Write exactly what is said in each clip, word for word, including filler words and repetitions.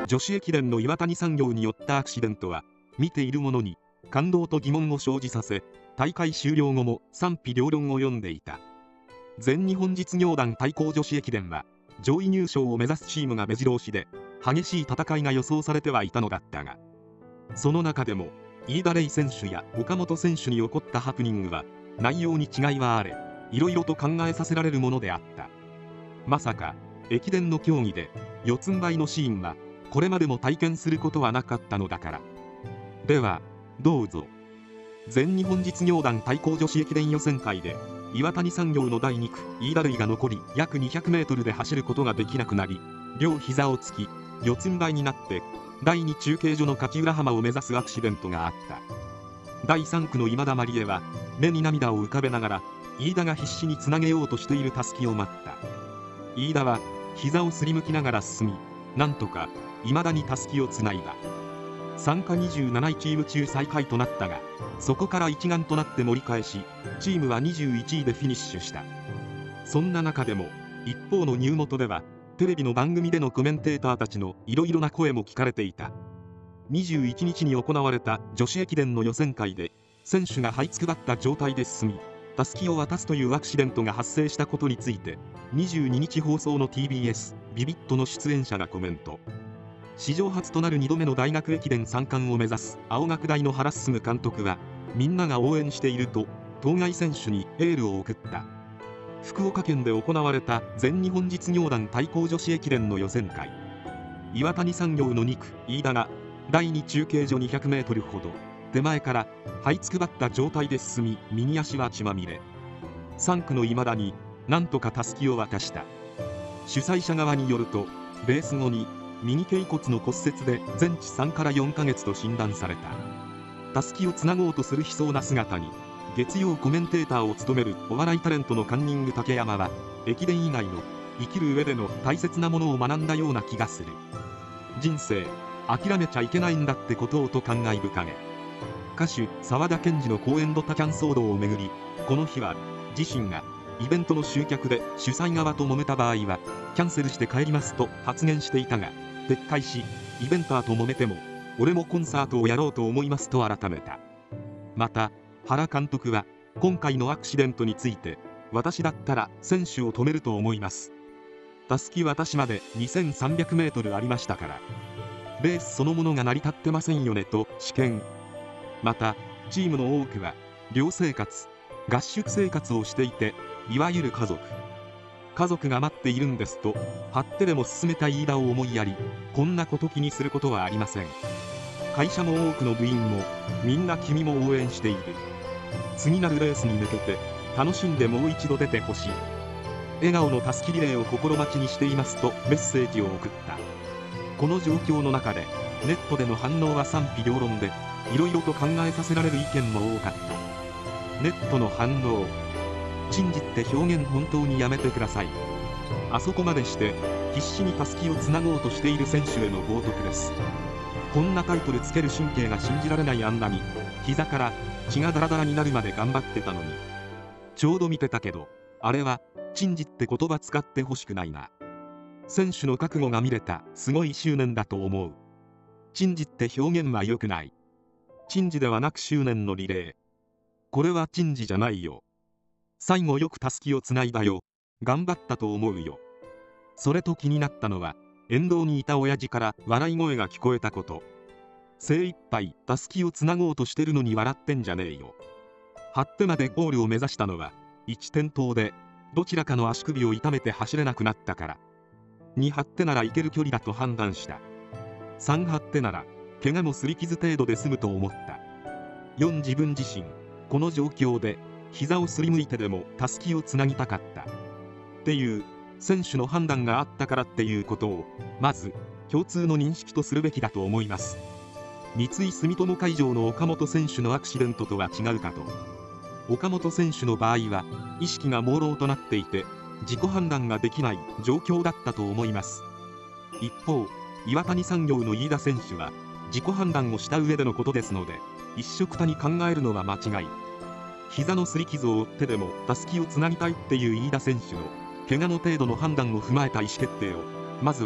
女子駅伝の岩谷産業によったアクシデントは見ている者に感動と疑問を生じさせ、大会終了後も賛否両論を読んでいた。全日本実業団対抗女子駅伝は上位入賞を目指すチームが目白押しで、激しい戦いが予想されてはいたのだったが、その中でも飯田怜選手や岡本選手に起こったハプニングは内容に違いはあれ、いろいろと考えさせられるものであった。まさか駅伝の競技で四つん這いのシーンはこれまでも体験することはなかったのだから。ではどうぞ。全日本実業団対抗女子駅伝予選会で岩谷産業のだいに区飯田怜が残り約にひゃくメートルで走ることができなくなり、両膝をつき四つん這いになってだいに中継所の勝浦浜を目指すアクシデントがあった。だいさん区の今田麻里絵は目に涙を浮かべながら飯田が必死につなげようとしているたすきを待った。飯田は膝をすりむきながら進み、なんとか今田にたすきをつないだ。参加にじゅうなないチーム中最下位となったが、そこから一丸となって盛り返し、チームはにじゅういちいでフィニッシュした。そんな中でも一方の入本ではテレビの番組でのコメンテーターたちのいろいろな声も聞かれていた。にじゅういちにちに行われた女子駅伝の予選会で選手が這いつくばった状態で進み、たすきを渡すというアクシデントが発生したことについて、にじゅうににち放送の ティービーエス ビビットの出演者がコメント。史上初となるにどめの大学駅伝さん冠を目指す青学大の原進監督は、みんなが応援していると当該選手にエールを送った。福岡県で行われた全日本実業団対抗女子駅伝の予選会。岩谷産業のに区飯田がだいに中継所にひゃくメートルほど手前から這いつくばった状態で進み、右足は血まみれ。さん区の今田になんとかたすきを渡した。主催者側によると、レース後に右脛骨の骨折で全治さんからよんかげつと診断された。たすきをつなごうとする悲壮な姿に月曜コメンテーターを務めるお笑いタレントのカンニング竹山は、駅伝以外の生きる上での大切なものを学んだような気がする。人生諦めちゃいけないんだってことをと感慨深げ。歌手沢田研二の公演ドタキャン騒動をめぐり、この日は自身がイベントの集客で主催側と揉めた場合はキャンセルして帰りますと発言していたが、撤回し、イベンターと揉めても俺もコンサートをやろうと思いますと改めた。また原監督は今回のアクシデントについて、私だったら選手を止めると思います。たすき渡しまでにせんさんびゃくメートルありましたから、レースそのものが成り立ってませんよねと試験。またチームの多くは寮生活、合宿生活をしていて、いわゆる家族家族が待っているんですと張ってでも進めた飯田を思いやり、こんなこと気にすることはありません。会社も多くの部員もみんな君も応援している。次なるレースに向けて楽しんでもう一度出てほしい。笑顔のたすきリレーを心待ちにしていますとメッセージを送った。この状況の中でネットでの反応は賛否両論で、いろいろと考えさせられる意見も多かった。ネットの反応。珍事って表現本当にやめてください。あそこまでして必死にたすきをつなごうとしている選手への冒涜です。こんなタイトルつける神経が信じられない。あんなに膝から血がダラダラになるまで頑張ってたのに。ちょうど見てたけど、あれは珍事って言葉使ってほしくないな。選手の覚悟が見れたすごい執念だと思う。珍事って表現は良くない。珍事ではなく執念のリレー。これは珍事じゃないよ。最後よくたすきをつないだよ。頑張ったと思うよ。それと気になったのは、沿道にいた親父から笑い声が聞こえたこと。精一杯たすきをつなごうとしてるのに笑ってんじゃねえよ。張ってまでゴールを目指したのは一転倒で、どちらかの足首を痛めて走れなくなったから。に張ってならいける距離だと判断した。さん張ってなら怪我も擦り傷程度で済むと思った。よん自分自身この状況で膝をすりむいてでもたすきをつなぎたかったっていう選手の判断があったからっていうことをまず共通の認識とするべきだと思います。三井住友海上の岡本選手のアクシデントとは違うかと。岡本選手の場合は意識が朦朧となっていて自己判断ができない状況だったと思います。一方岩谷産業の飯田選手は自己判断をした上でのことですので、一緒くたに考えるのは間違い。膝の擦り傷を負ってでもたすきをつなぎたいっていう飯田選手の怪我の程度の判断を踏まえた意思決定をまずは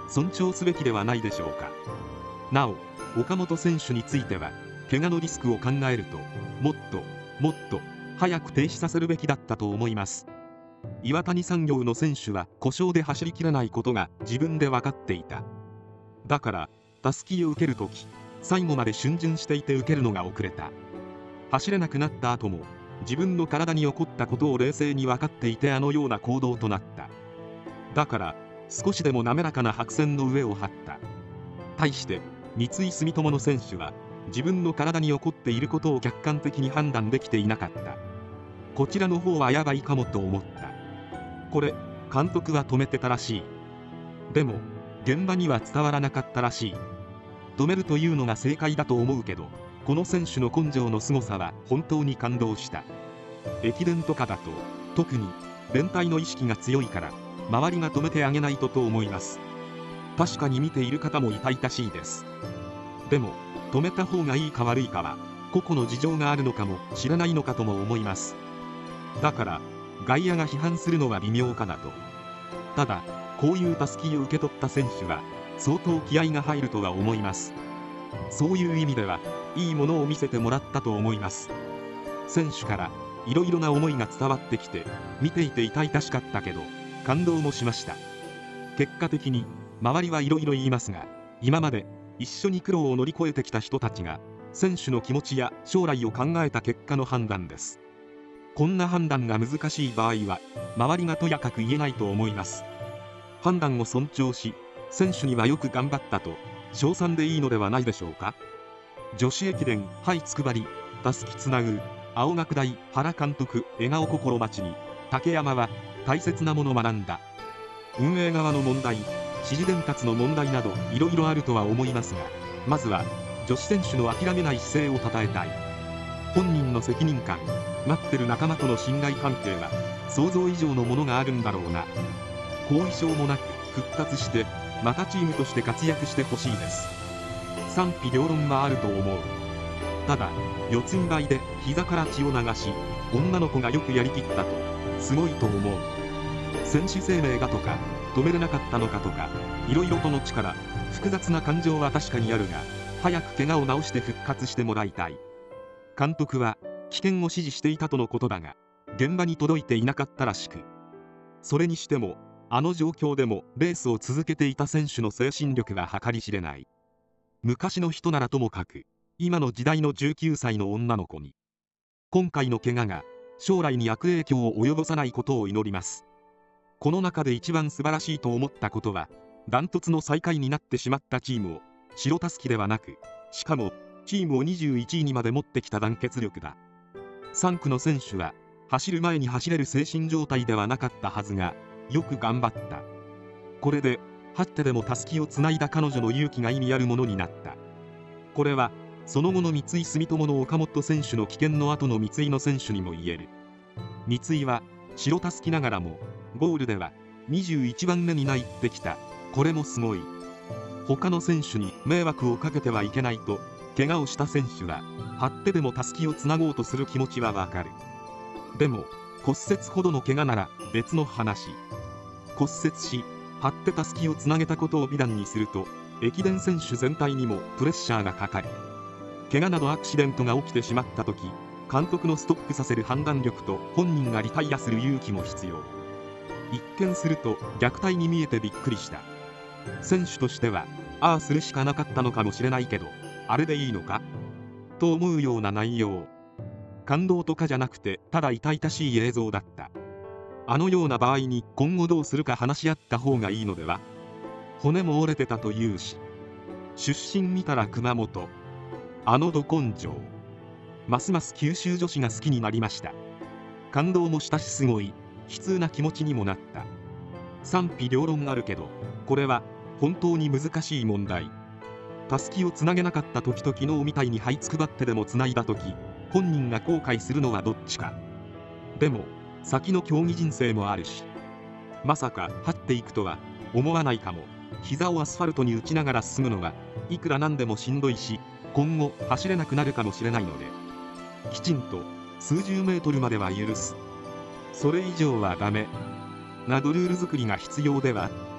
尊重すべきではないでしょうか。なお岡本選手については怪我のリスクを考えるともっともっと早く停止させるべきだったと思います。岩谷産業の選手は故障で走りきらないことが自分で分かっていた。だからたすきを受けるとき最後まで逡巡していて受けるのが遅れた。走れなくなった後も自分の体に起こったことを冷静に分かっていてあのような行動となった。だから少しでも滑らかな白線の上を張った。対して三井住友の選手は自分の体に起こっていることを客観的に判断できていなかった。こちらの方はやばいかもと思った。これ監督は止めてたらしい。でも現場には伝わらなかったらしい。止めるというのが正解だと思うけど、この選手の根性の凄さは本当に感動した。駅伝とかだと特に連帯の意識が強いから周りが止めてあげないとと思います。確かに見ている方も痛々しいです。でも止めた方がいいか悪いかは個々の事情があるのかもしれないのかとも思います。だから外野が批判するのは微妙かなと。ただこういうたすきを受け取った選手は相当気合が入るとは思います。そういう意味ではいいものを見せてもらったと思います。選手からいろいろな思いが伝わってきて見ていて痛々しかったけど感動もしました。結果的に周りはいろいろ言いますが、今まで一緒に苦労を乗り越えてきた人たちが選手の気持ちや将来を考えた結果の判断です。こんな判断が難しい場合は周りがとやかく言えないと思います。判断を尊重し、選手にはよく頑張ったと称賛でいいのではないでしょうか。女子駅伝はいつくばりたすきつなぐ青学大原監督笑顔心待ちに竹山は大切なもの学んだ。運営側の問題、指示伝達の問題などいろいろあるとは思いますが、まずは女子選手の諦めない姿勢を称えたい。本人の責任感、待ってる仲間との信頼関係は想像以上のものがあるんだろうな。後遺症もなく復活してまたチームとして活躍してほしいです。賛否両論はあると思う。ただ四つん這いで膝から血を流し女の子がよくやりきったとすごいと思う。選手生命がとか止めれなかったのかとかいろいろとの力、複雑な感情は確かにあるが、早く怪我を治して復活してもらいたい。監督は危険を指示していたとのことだが現場に届いていなかったらしく、それにしてもあの状況でもレースを続けていた選手の精神力は計り知れない。昔の人ならともかく今の時代のじゅうきゅうさいの女の子に今回の怪我が将来に悪影響を及ぼさないことを祈ります。この中で一番素晴らしいと思ったことはダントツの最下位になってしまったチームを白たすきではなく、しかもチームをにじゅういちいにまで持ってきた団結力だ。さんくの選手は走る前に走れる精神状態ではなかったはずがよく頑張った。これで張ってでもたすきをつないだ彼女の勇気が意味あるものになった。これはその後の三井住友の岡本選手の棄権の後の三井の選手にも言える。三井は白たすきながらもゴールではにじゅういちばんめに入ってきた。これもすごい。他の選手に迷惑をかけてはいけないと怪我をした選手は張ってでもたすきをつなごうとする気持ちはわかる。でも骨折ほどの怪我なら別の話。骨折し張ってたすきをつなげたことを美談にすると駅伝選手全体にもプレッシャーがかかる。怪我などアクシデントが起きてしまった時、監督のストップさせる判断力と本人がリタイアする勇気も必要。一見すると虐待に見えてびっくりした。選手としてはああするしかなかったのかもしれないけど、あれでいいのかと思うような内容。感動とかじゃなくてただ痛々しい映像だった。あのような場合に今後どうするか話し合った方がいいのでは。骨も折れてたというし、出身見たら熊本、あのど根性。ますます九州女子が好きになりました。感動もしたしすごい悲痛な気持ちにもなった。賛否両論あるけどこれは本当に難しい問題。たすきをつなげなかった時と昨日みたいに這いつくばってでもつないだ時、本人が後悔するのはどっちか。でも先の競技人生もあるし、まさか這っていくとは思わないかも。膝をアスファルトに打ちながら進むのはいくらなんでもしんどいし、今後走れなくなるかもしれないので、きちんと数十メートルまでは許す、それ以上はダメなどルール作りが必要では。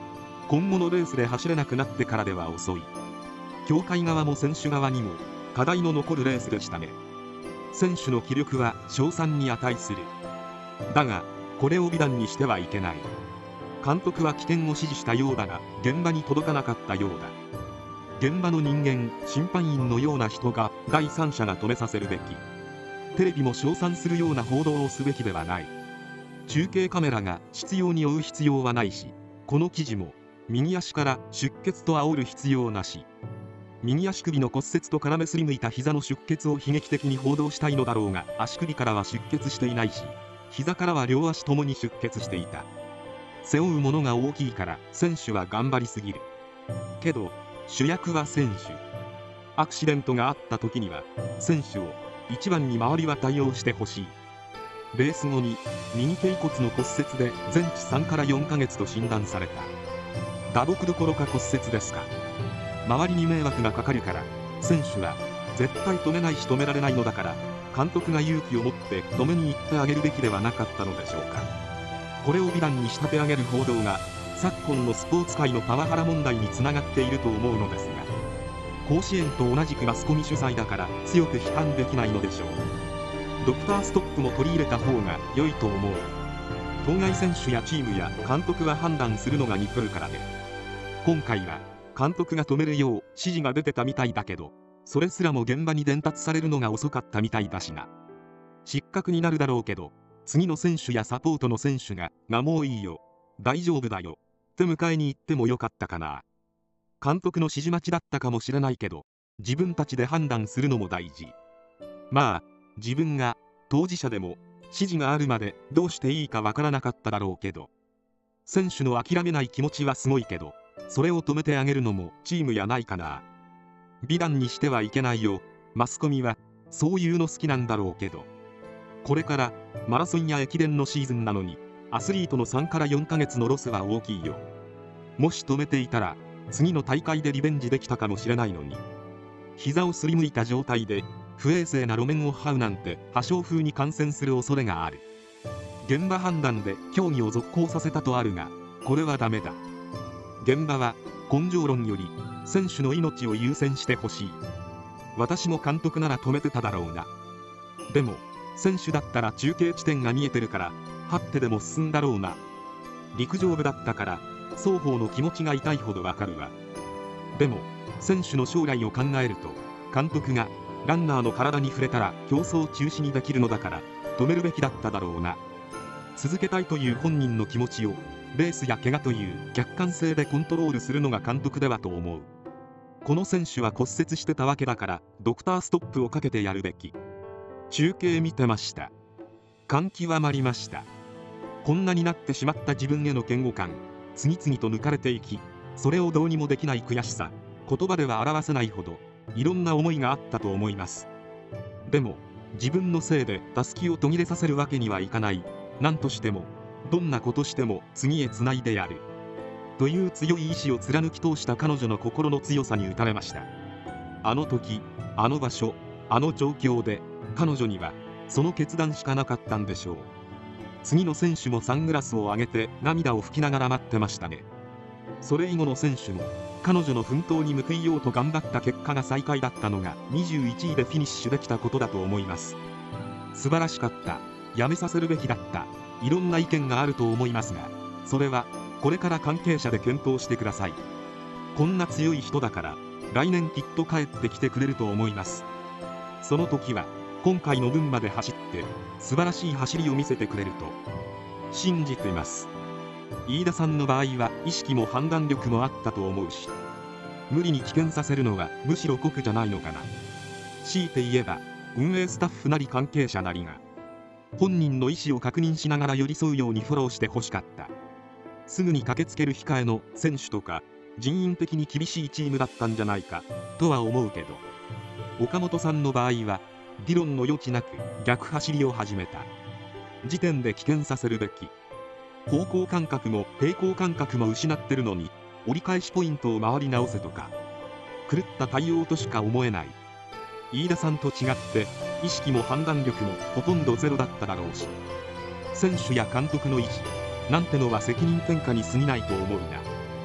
今後のレースで走れなくなってからでは遅い。協会側も選手側にも課題の残るレースでしたね。選手の気力は称賛に値する。だがこれを美談にしてはいけない。監督は起点を指示したようだが現場に届かなかったようだ。現場の人間、審判員のような人が第三者が止めさせるべき。テレビも称賛するような報道をすべきではない。中継カメラが執拗に追う必要はないし、この記事も右足から出血と煽る必要なし。右足首の骨折と絡めすりむいた膝の出血を悲劇的に報道したいのだろうが、足首からは出血していないし、膝からは両足ともに出血していた。背負うものが大きいから選手は頑張りすぎる。けど主役は選手。アクシデントがあった時には選手を一番に周りは対応してほしい。レース後に右脛骨の骨折で全治さんからよんかげつと診断された。打撲どころか骨折ですか。周りに迷惑がかかるから選手は絶対止めないし止められないのだから、監督が勇気を持って止めに行ってあげるべきではなかったのでしょうか。これを美談に仕立て上げる報道が昨今のスポーツ界のパワハラ問題につながっていると思うのですが、甲子園と同じくマスコミ主催だから強く批判できないのでしょう。ドクターストップも取り入れた方が良いと思う。当該選手やチームや監督は判断するのが似てるからで、今回は監督が止めるよう指示が出てたみたいだけど、それすらも現場に伝達されるのが遅かったみたいだしな。失格になるだろうけど、次の選手やサポートの選手が「がもういいよ、大丈夫だよ」って迎えに行ってもよかったかな。監督の指示待ちだったかもしれないけど、自分たちで判断するのも大事。まあ自分が当事者でも指示があるまでどうしていいかわからなかっただろうけど、選手の諦めない気持ちはすごいけど、それを止めてあげるのもチームやないかな。美談にしてはいけないよ。マスコミはそういうの好きなんだろうけど、これからマラソンや駅伝のシーズンなのにアスリートのさんからよんかげつのロスは大きいよ。もし止めていたら次の大会でリベンジできたかもしれないのに。膝をすりむいた状態で不衛生な路面を這うなんて破傷風に感染する恐れがある。現場判断で競技を続行させたとあるが、これはダメだ。現場は根性論より選手の命を優先してほしい。私も監督なら止めてただろうな。でも選手だったら中継地点が見えてるからはってでも進んだろうな。陸上部だったから双方の気持ちが痛いほどわかるわ。でも選手の将来を考えると、監督がランナーの体に触れたら競争中止にできるのだから止めるべきだっただろうな。続けたいという本人の気持ちをレースや怪我という客観性でコントロールするのが監督ではと思う。この選手は骨折してたわけだからドクターストップをかけてやるべき。中継見てました。感極まりました。こんなになってしまった自分への嫌悪感、次々と抜かれていき、それをどうにもできない悔しさ、言葉では表せないほどいろんな思いがあったと思います。でも自分のせいでたすきを途切れさせるわけにはいかない。何としてもどんなことしても次へつないでやるという強い意志を貫き通した彼女の心の強さに打たれました。あの時、あの場所、あの状況で彼女にはその決断しかなかったんでしょう。次の選手もサングラスを上げて涙を拭きながら待ってましたね。それ以後の選手も彼女の奮闘に報いようと頑張った結果が最下位だったのがにじゅういちいでフィニッシュできたことだと思います。素晴らしかった、やめさせるべきだった、いろんな意見があると思いますが、それはこれから関係者で検討してください。こんな強い人だから来年きっと帰ってきてくれると思います。その時は今回の分まで走って素晴らしい走りを見せてくれると信じています。飯田さんの場合は意識も判断力もあったと思うし、無理に棄権させるのはむしろ酷じゃないのかな。強いて言えば運営スタッフなり関係者なりが本人の意思を確認しながら寄り添うようにフォローしてほしかった。すぐに駆けつける控えの選手とか人員的に厳しいチームだったんじゃないかとは思うけど、岡本さんの場合は議論の余地なく逆走りを始めた時点で棄権させるべき。方向感覚も平行感覚も失ってるのに折り返しポイントを回り直せとか狂った対応としか思えない。飯田さんと違って意識も判断力もほとんどゼロだっただろうし、選手や監督の意地なんてのは責任転嫁に過ぎないと思うが、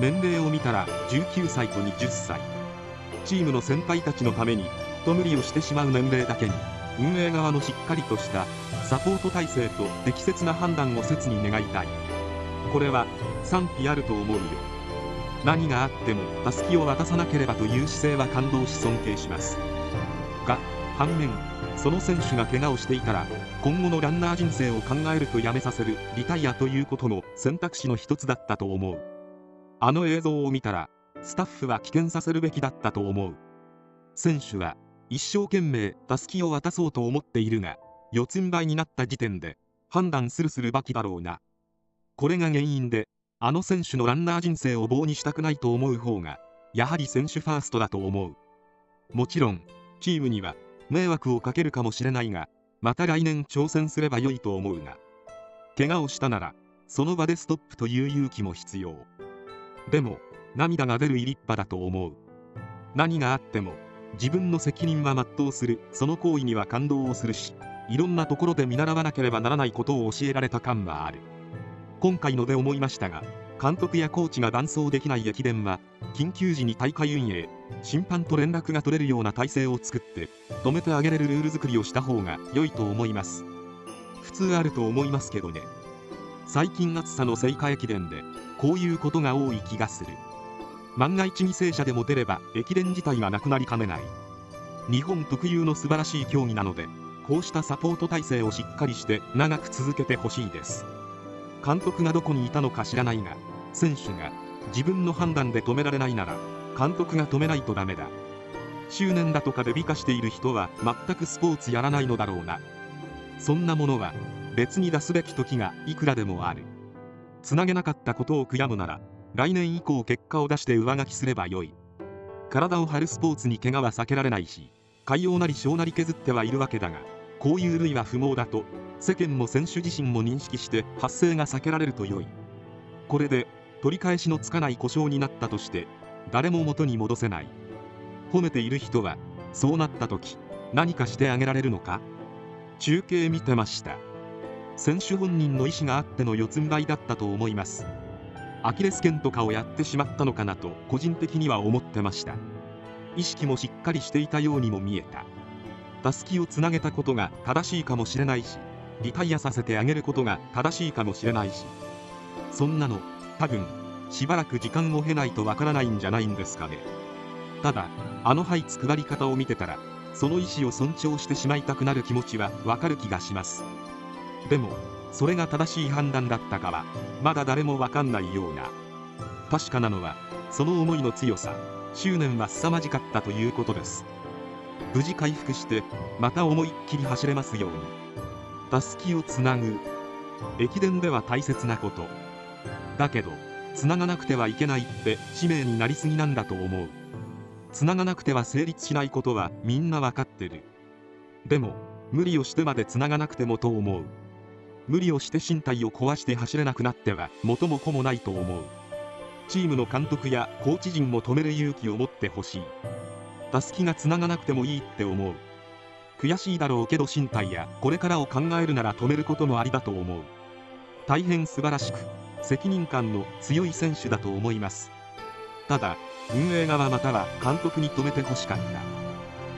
年齢を見たらじゅうきゅうさいとはたち。チームの先輩たちのためにと無理をしてしまう年齢だけに、運営側のしっかりとしたサポート体制と適切な判断を切に願いたい。これは賛否あると思うよ。何があってもたすきを渡さなければという姿勢は感動し尊敬します。が、反面、その選手が怪我をしていたら、今後のランナー人生を考えるとやめさせるリタイアということも選択肢の一つだったと思う。あの映像を見たら、スタッフは棄権させるべきだったと思う。選手は一生懸命たすきを渡そうと思っているが、四つん這いになった時点で判断するするばきだろうな。これが原因で、あの選手のランナー人生を棒にしたくないと思う方が、やはり選手ファーストだと思う。もちろん、チームには迷惑をかけるかもしれないが、また来年挑戦すれば良いと思うが、怪我をしたなら、その場でストップという勇気も必要。でも、涙が出る立派だと思う。何があっても、自分の責任は全うする、その行為には感動をするし、いろんなところで見習わなければならないことを教えられた感はある。今回ので思いましたが、監督やコーチが伴走できない駅伝は、緊急時に大会運営、審判と連絡が取れるような体制を作って、止めてあげれるルール作りをした方が良いと思います。普通あると思いますけどね。最近暑さの聖火駅伝で、こういうことが多い気がする。万が一犠牲者でも出れば駅伝自体がなくなりかねない。日本特有の素晴らしい競技なので、こうしたサポート体制をしっかりして長く続けてほしいです。監督がどこにいたのか知らないが、選手が自分の判断で止められないなら監督が止めないとダメだ。執念だとかで美化している人は全くスポーツやらないのだろうな。そんなものは別に出すべき時がいくらでもある。つなげなかったことを悔やむなら来年以降結果を出して上書きすればよい。体を張るスポーツに怪我は避けられないし、海洋なり小なり削ってはいるわけだが、こういう類は不毛だと世間も選手自身も認識して発生が避けられると良い。これで取り返しのつかない故障になったとして誰も元に戻せない。褒めている人はそうなった時何かしてあげられるのか。中継見てました。選手本人の意思があっての四つん這いだったと思います。アキレス腱とかをやってしまったのかなと個人的には思ってました。意識もしっかりしていたようにも見えた。たすきをつなげたことが正しいかもしれないし、リタイアさせてあげることが正しいかもしれないし、そんなの多分しばらく時間を経ないとわからないんじゃないんですかね。ただあの這いつくばり方を見てたら、その意思を尊重してしまいたくなる気持ちはわかる気がします。でもそれが正しい判断だったかはまだ誰もわかんないような。確かなのはその思いの強さ、執念は凄まじかったということです。無事回復してまた思いっきり走れますように。たすきをつなぐ、駅伝では大切なこと。だけどつながなくてはいけないって使命になりすぎなんだと思う。つながなくては成立しないことはみんなわかってる。でも無理をしてまでつながなくてもと思う。無理をして身体を壊して走れなくなっては元も子もないと思う。チームの監督やコーチ陣も止める勇気を持ってほしい。たすきがつながなくてもいいって思う。悔しいだろうけど身体やこれからを考えるなら止めることもありだと思う。大変素晴らしく責任感の強い選手だと思います。ただ運営側または監督に止めてほしかった。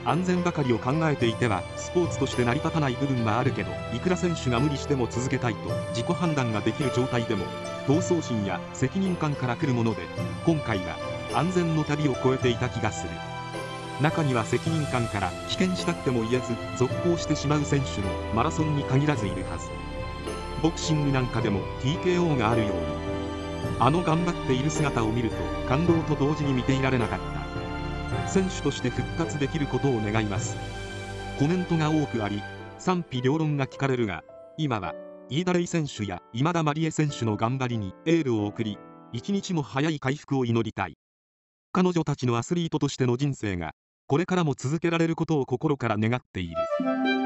安全ばかりを考えていてはスポーツとして成り立たない部分はあるけど、いくら選手が無理しても続けたいと自己判断ができる状態でも闘争心や責任感から来るもので、今回は安全の旅を越えていた気がする。中には責任感から棄権したくても言えず続行してしまう選手もマラソンに限らずいるはず。ボクシングなんかでも ティーケーオー があるように、あの頑張っている姿を見ると感動と同時に見ていられなかった。選手として復活できることを願います。コメントが多くあり賛否両論が聞かれるが、今は飯田怜選手や今田麻里絵選手の頑張りにエールを送り、一日も早い回復を祈りたい。彼女たちのアスリートとしての人生がこれからも続けられることを心から願っている。